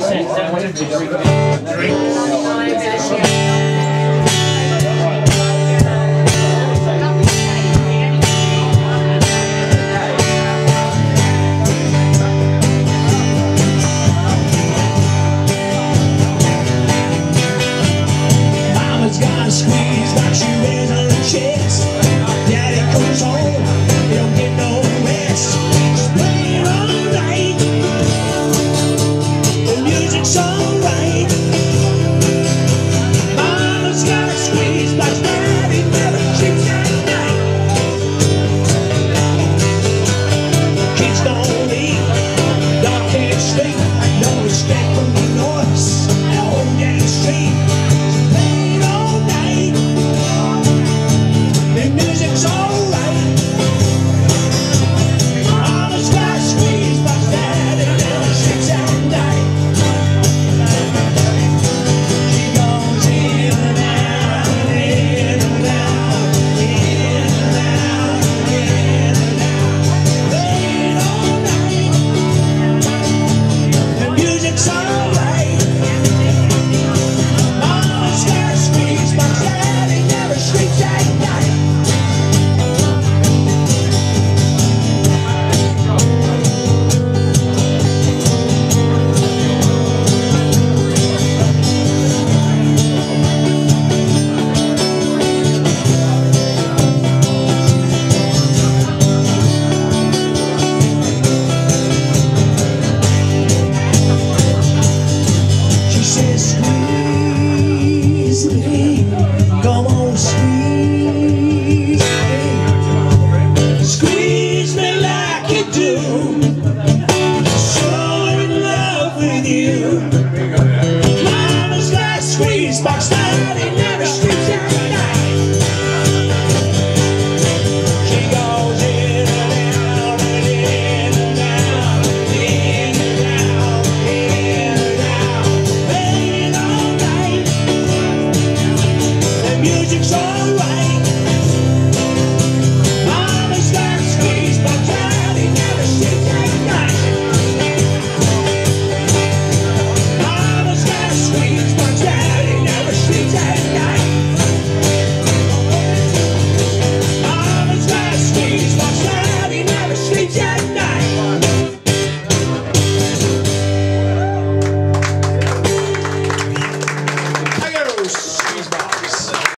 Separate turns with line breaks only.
Mama's got a squeeze like she wears on her chest. Daddy comes home, he don't get no rest. She's playing all night, the music's alright. Mama's got a squeeze like daddy never sleeps at night. Kids don't eat, dog can't sleep, no respect from the noise, the whole damn street. Come on, squeeze me. Squeeze me like you do. So in love with you. Mama's got a squeeze box.